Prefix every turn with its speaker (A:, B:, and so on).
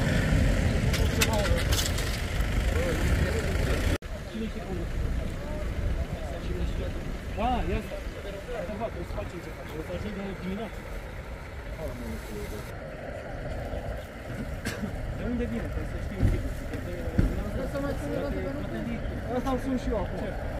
A: Da, ia asta. Ceva, trebuie să facem ce facem. O să ajungem dimineața. De unde vine? Trebuie să știm sigur. Asta sunt și eu acum.